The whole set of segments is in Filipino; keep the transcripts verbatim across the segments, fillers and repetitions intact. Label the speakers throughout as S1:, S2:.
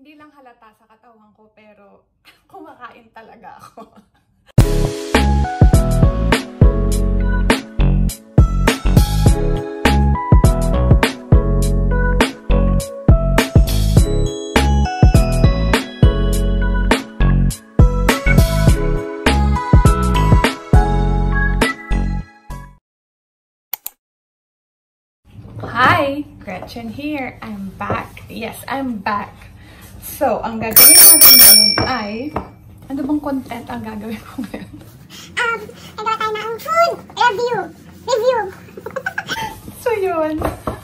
S1: Hindi lang halata sa katawan ko, pero kumakain talaga ako. Hi! Gretchen here. I'm back. Yes, I'm back. So, ang gagawin natin ngayon ay... Ano bang content ang gagawin ko ngayon?
S2: Um, nagawa tayo ng food review. Review.
S1: So, yun.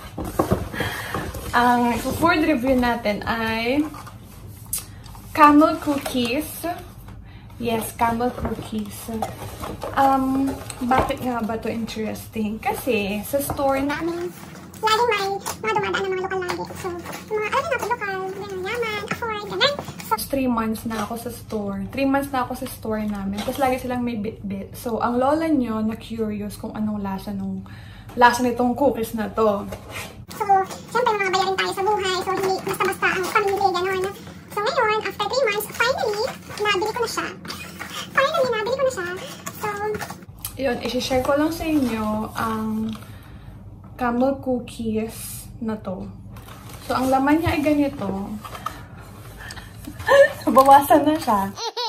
S1: Ang food review natin ay... Camel cookies. Yes, camel cookies. Um, bakit nga ba to interesting? Kasi, sa store namin,
S2: laging may mga dumadaan ng mga lokal lagi. So, mga, ano na, lokal, ganyan, yaman, afford, ganyan. So,
S1: three months na ako sa store. three months na ako sa store namin. Tapos lagi silang may bit-bit. So, ang lola nyo na curious kung anong lasa nung lasa nitong cookies na to.
S2: So, syempre, mga bayarin tayo sa buhay. So, hindi basta-basta ang pamili, gano'n. So, ngayon, after three months, finally, nabili ko na siya. Finally, nabili ko na siya. So,
S1: yun, isi-share ko lang sa inyo ang camel cookies na to. So, ang laman niya ay ganito. Bawasan na siya.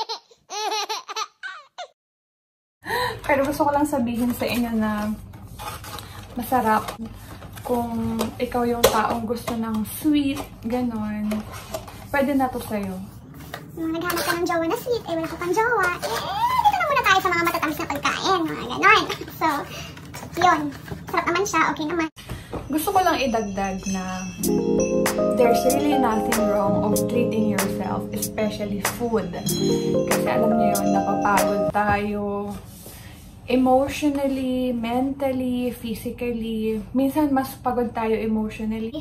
S1: Pero gusto ko lang sabihin sa inyo na masarap kung ikaw yung taong gusto ng sweet, ganon. Pwede na to sa'yo.
S2: Nung naghanap ka ng jowa na sweet, eh wala ka pang jowa, eh, dito na muna tayo sa mga matatamis na pagkain, mga ganon. So, yun. Sarap naman siya, okay naman.
S1: Gusto ko lang idagdag na there's really nothing wrong of treating yourself, especially food. Kasi alam niyo yun, napapagod tayo emotionally, mentally, physically. Minsan mas pagod tayo emotionally.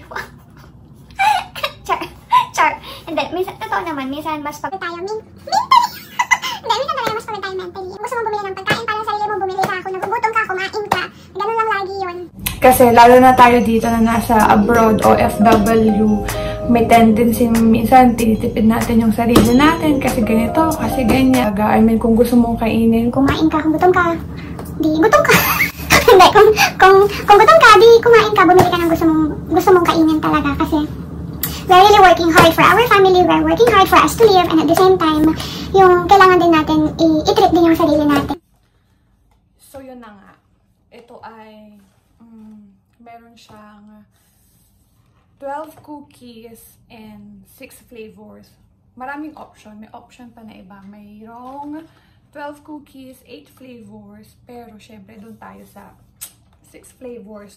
S2: Char, char. Hindi, minsan, totoo naman, minsan mas pagod tayo min mentally. Hindi, minsan talaga mas pagod tayo mentally. Gusto mo bumili ng pagkain para sa sarili mo, bumili ka ako, nagugutom ka, kumain ka. Ganun lang lagi yun.
S1: Kasi lalo na tayo dito na nasa abroad o F W, may tendency minsan tinitipid natin yung sarili natin kasi ganito, kasi ganyan. I mean, kung gusto mong kainin,
S2: kumain ka, kung gutom ka, di gutom ka. Hindi, kung, kung, kung gutom ka, di kumain ka, bumili ka ng gusto mong, gusto mong kainin talaga kasi we're really working hard for our family, we're working hard for us to live, and at the same time, yung kailangan din natin i-treat din yung sarili natin.
S1: So yun na nga, ito ay um, meron siyang twelve cookies and six flavors. Maraming option, may option pa na iba. Mayroong twelve cookies, eight flavors, pero syempre doon tayo sa six flavors.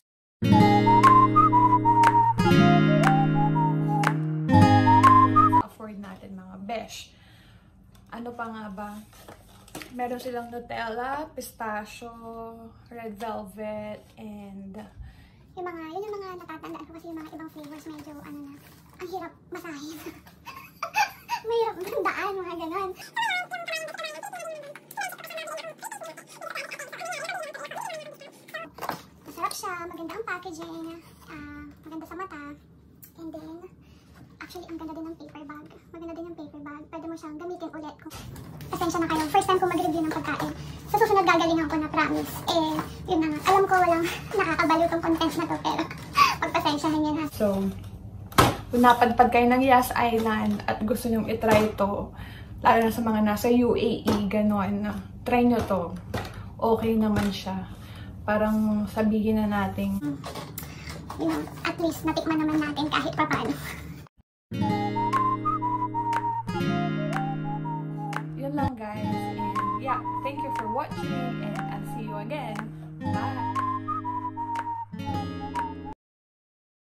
S1: Afford natin mga besh. Ano pa nga ba? Meron silang Nutella, pistachio, red velvet, and
S2: yung mga, yun yung mga natatandaan ko kasi yung mga ibang flavors medyo, ano na, ang hirap masahin. Mahirap tandaan, mga ganon. Masarap siya, maganda ang packaging, uh, maganda sa mata, and then, actually, ang ganda din ng paper bag. Maganda din yung paper bag. Pwede mo siyang gamitin ulit kung pasensya na kayo. First time ko mag-review ng pagkain. Sa susunod gagalingan ko na promise. Eh, yun na nga. Alam ko walang nakakabaliw tong content na to, pero pagpasensyahan niya na.
S1: So, kung napadpad kayo ng Yas Island at gusto nyong itry ito, lalo na sa mga nasa U A E, gano'n, try nyo to. Okay naman siya. Parang sabihin na natin.
S2: You know, at least natikman naman natin kahit pa paano.
S1: Yun lang guys, and yeah, thank you for watching and I'll see you again. Bye!